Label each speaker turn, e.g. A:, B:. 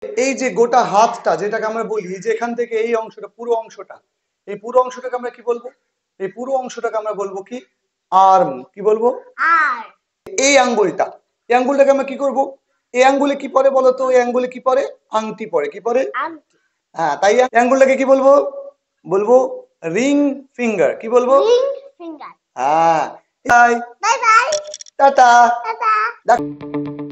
A: এই যে গোটা হাতটা যেটাকে আমরা বলি যে এখান থেকে এই অংশটা পুরো অংশটা, এই পুরো অংশটাকে আমরা কি বলবো? এই পুরো অংশটাকে আমরা বলবো কি? আর্ম। কি বলবো?
B: আর্ম।
A: এই আঙ্গুলটা, এই আঙ্গুলটাকে আমরা কি করব? এই আঙ্গুলে কি পরে বলতো? এই আঙ্গুলে কি পরে? আংটি পরে। কি পরে?
B: আংটি।
A: হ্যাঁ, তাই এই আঙ্গুলটাকে কি বলবো? বলবো রিং ফিঙ্গার। কি বলবো?
B: Ring finger.
A: হ্যাঁ। Bye
B: bye bye.
A: টাটা।
B: টাটা।